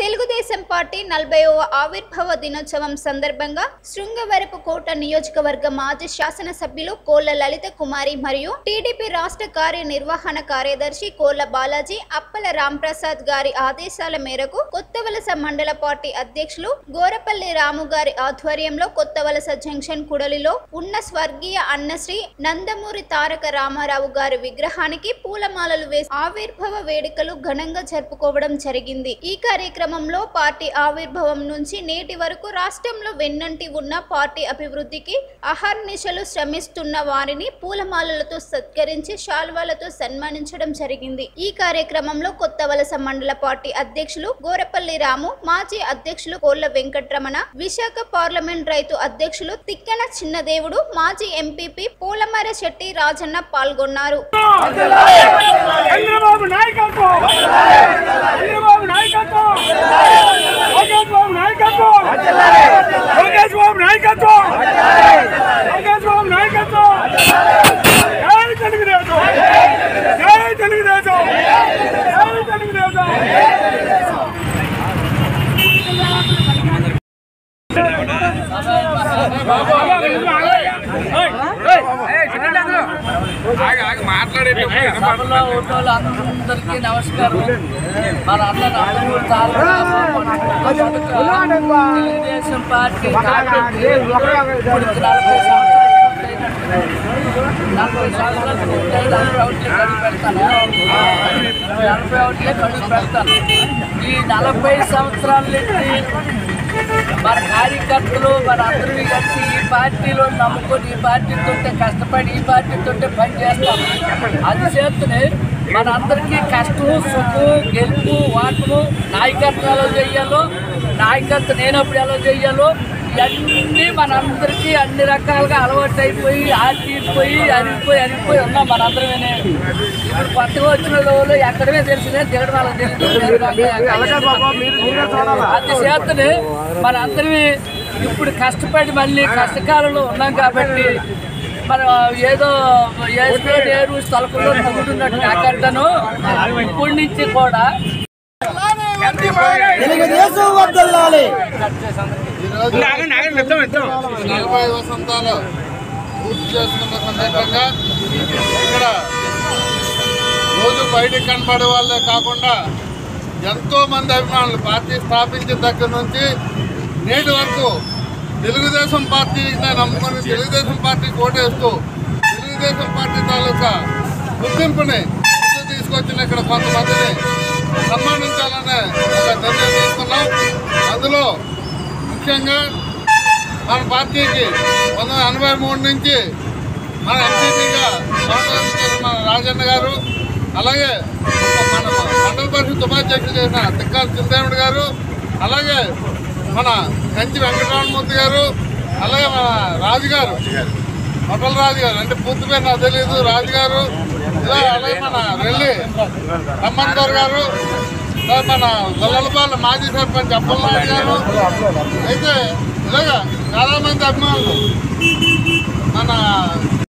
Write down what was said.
Telugu Desam party 40వ ఆవిర్భావ దినోత్సవం సందర్భంగా శృంగవరపు కోట నియోజకవర్గ మాజీ శాసనసభ్యులు కోళ్ల లలిత కుమారి మరియు టీడీపీ రాష్ట్ర కార్యనిర్వహణ కార్యదర్శి కోళ్ల బాలాజీ అప్పల రాంప్రసాద్ గారి ఆదేశాల మేరకు కొత్తవలస మండల పార్టీ అధ్యక్షులు గోరపల్లి రాము గారి ఆధ్వర్యంలో కొత్తవలస జంక్షన్ కుడలిలో ఉన్న స్వర్గీయ అన్నశ్రీ నందమూరి తారక రామారావు గారి విగ్రహానికి పూలమాలలు వేసి ఆవిర్భావ వేడుకలు ఘనంగా జరుపుకోవడం జరిగింది। ఈ కార్యక్రమంలో పార్టీ ఆవిర్భావం నుంచి నేటి వరకు రాష్ట్రంలో వెన్నంటి ఉన్న పార్టీ అభివృద్ధికి అహర్నిశలు శ్రమిస్తున్న వారిని పూలమాలలతో సత్కరించి శాల్వాలతో సన్మానించడం జరిగింది। ఈ కార్యక్రమంలో కొత్తవలస మండల పార్టీ అధ్యక్షులు గోరపల్లి రాము, మాజీ అధ్యక్షులు కోళ్ల వెంకటరమణ, విశాఖ పార్లమెంట్ రైతు అధ్యక్షులు తిక్కన చిన్నదేవుడు, మాజీ ఎంపీపీ పోలమర శెట్టి రాజన్న పాల్గొన్నారు। అందరికీ నమస్కారం। మన నందమూరి తారక తెలుగుదేశం పార్టీ 40 సంవత్సరాలు పెడతాను। ఈ 40 సంవత్సరాల నుంచి మన కార్యకర్తలు మన అందరూ కలిసి ఈ పార్టీలో నమ్ముకొని ఈ పార్టీతో కష్టపడి ఈ పార్టీతో పనిచేస్తాము। అది చేస్తూనే మన అందరికీ కష్టము సుఖము గెలుపు ఓటము నాయకత్వం ఎలా చేయాలో నాయకత్వం నేనప్పుడు ఎలా చేయాలో ఇవన్నీ మనందరికీ అన్ని రకాలుగా అలవాటు అయిపోయి ఆడిపోయి అరిగిపోయి ఉన్నాం మనందరమే। ఇప్పుడు కొత్తగా వచ్చిన వాళ్ళు ఎక్కడమే తెలిసిందే దిగడం వాళ్ళకి తెలియదు। అది చేతనే మనందరినీ ఇప్పుడు కష్టపడి మళ్ళీ కష్టకాలంలో ఉన్నాం కాబట్టి మనం ఏదో ఏరు స్థలకుల్లో తగ్గుతున్నట్టు కాకట్టను ఇప్పటి నుంచి కూడా తెలుగుదేశం వర్ధిల్లాలి। 40 వసంతాలు పూర్తి చేసుకున్న సందర్భంగా ఇక్కడ రోజు బయటకు కనపడే వాళ్ళే కాకుండా ఎంతోమంది అభిమానులు పార్టీ స్థాపించిన దగ్గర నుంచి నేటి వరకు తెలుగుదేశం పార్టీని నమ్ముకొని తెలుగుదేశం పార్టీకి ఓటేస్తూ తెలుగుదేశం పార్టీ తాలూకా గుర్తింపుని తీసుకొచ్చిన ఇక్కడ కొంతమందిని సన్మానించాలనే ఒక నిర్ణయం తీసుకున్నాం। అందులో ముఖ్యంగా మన పార్టీకి 1983 నుంచి మన ఎంపీగా మన రాజన్న గారు, అలాగే మన మండల పరిషత్ ఉపాధ్యక్షులు చేసిన తిక్కాల చిన్నదేవుడు గారు, అలాగే మన కంచి వెంకటరామమూర్తి గారు, అలాగే మన రాజుగారు మొట్టల రాజుగారు అంటే పూర్తి పేరు నాకు తెలియదు రాజుగారు, ఇలా అలాగే మన రెల్లి రమ్మన్దర్ గారు, మన గొల్లలపాలెం మాజీ సర్పంచ్ అప్పలనాయుడు గారు, అయితే ఇలాగా చాలామంది అభిమానులు మన